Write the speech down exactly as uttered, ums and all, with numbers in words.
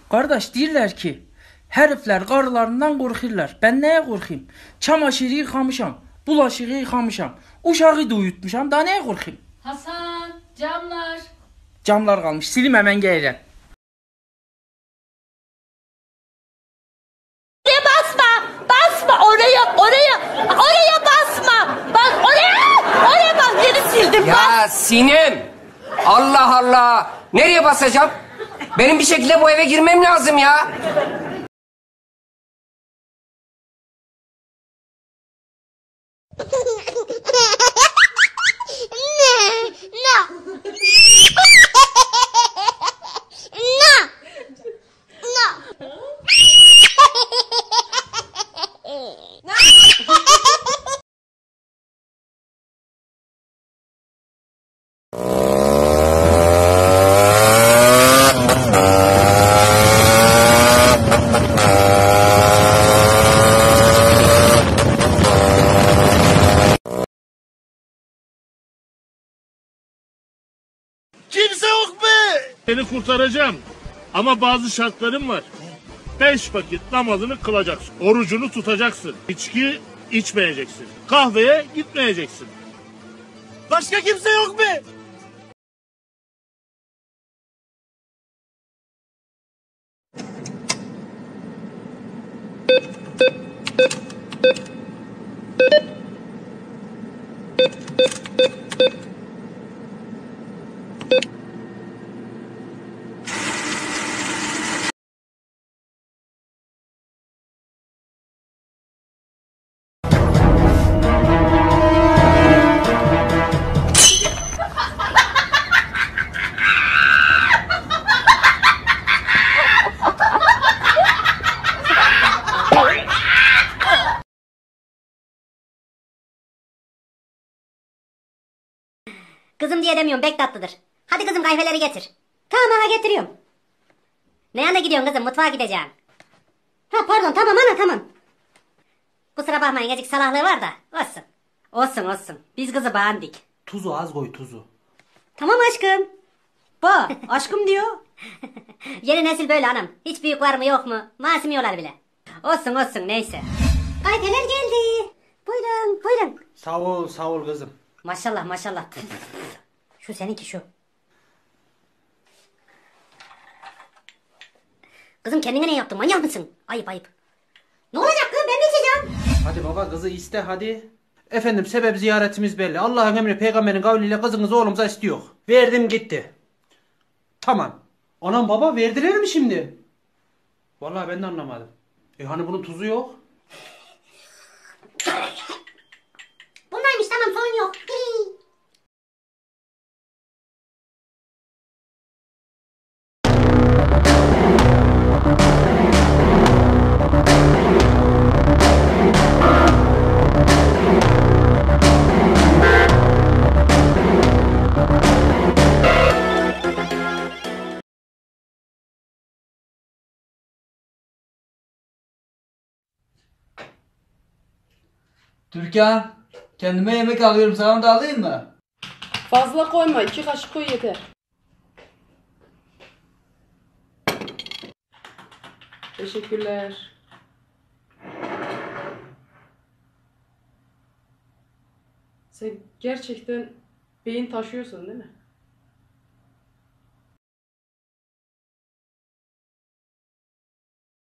Kardeş deyirlər ki, herifler qarılarından qorxurlar. Ben neye qorxayım? Çamaşırı yıkamışam, bulaşığı yıkamışam, uşağı da uyutmuşam. Daha neye qorxayım? Hasan, camlar. Camlar qalmış. Silim hemen gəlirəm. Oraya basma! Basma! Oraya, oraya, oraya basma! Bak oraya! Oraya bak! Geri sildim. Ya Bas. Sinem! Allah Allah! Nereye basacağım? Benim bir şekilde bu eve girmem lazım ya. Kimse yok be! Seni kurtaracağım. Ama bazı şartlarım var. Beş vakit namazını kılacaksın. Orucunu tutacaksın. İçki içmeyeceksin. Kahveye gitmeyeceksin. Başka kimse yok be! Kızım diye demiyorum, pek tatlıdır. Hadi kızım kahveleri getir. Tamam ana, getiriyorum. Ne yana gidiyorsun kızım, mutfağa gideceğim. Ha pardon, tamam ana, tamam. Kusura bakmayın, azıcık salahlığı var da olsun. Olsun olsun, biz kızı beğendik. Tuzu az koy, tuzu. Tamam aşkım. Ba aşkım diyor. Yeni nesil böyle hanım. Hiç büyük var mı yok mu? Masimiyorlar bile. Olsun olsun, neyse. Kahveler geldi. Buyurun buyurun. Sağ ol sağ ol kızım. Maşallah maşallah. Şu seninki şu. Kızım kendine ne yaptın, manyak mısın? Ayıp ayıp. Ne olacak kız, ben de içeceğim. Hadi baba kızı iste hadi. Efendim sebep ziyaretimiz belli. Allah'ın emri peygamberin kavliyle kızınızı oğlumuza istiyor. Verdim gitti. Tamam. Anam baba verdiler mi şimdi? Vallahi ben de anlamadım. E hani bunun tuzu yok? Bundaymış, tamam, sorun yok. Türkan, kendime yemek alıyorum, sana da alayım mı? Fazla koyma, iki kaşık koy yeter. Teşekkürler. Sen gerçekten beyin taşıyorsun değil mi?